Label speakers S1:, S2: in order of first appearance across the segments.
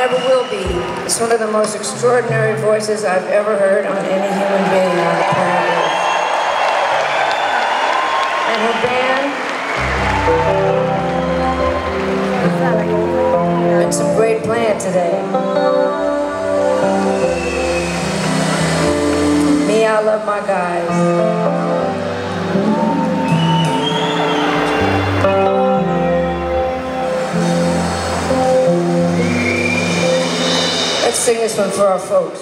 S1: never will be. It's one of the most extraordinary voices I've ever heard on any human being on the planet Earth. And her band, and some great playing today. Me, I love my guys. Let's sing this one for our folks.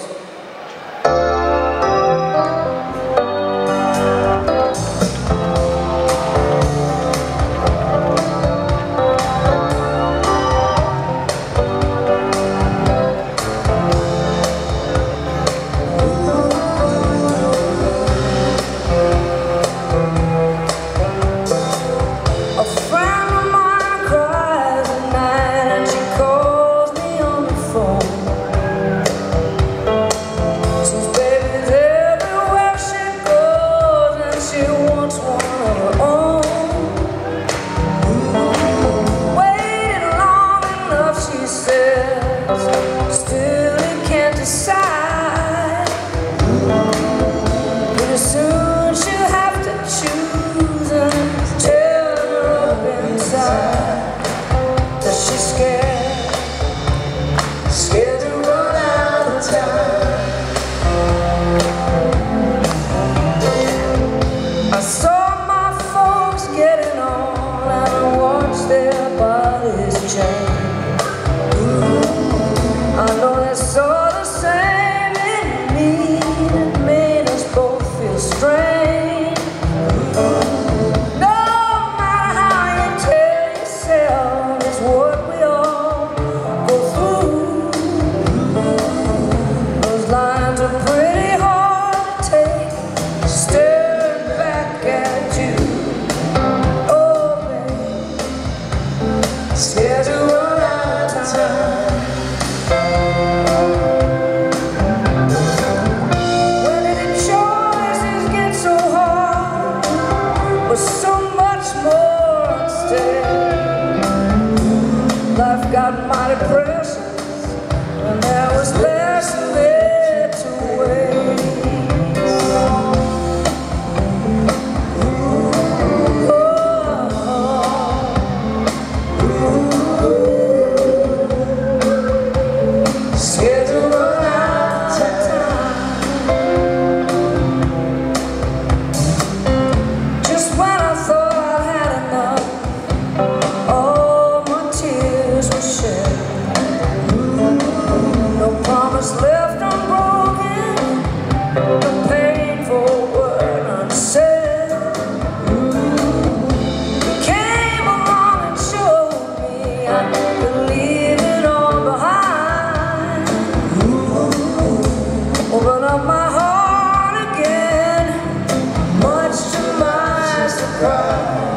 S1: Got mighty precious, and there was less there to waste. Scared to run out of time. Just when I thought I had enough, no promise left unbroken, no painful word unsaid. You came along and showed me I could leave it all behind. Open up my heart again, much to my surprise.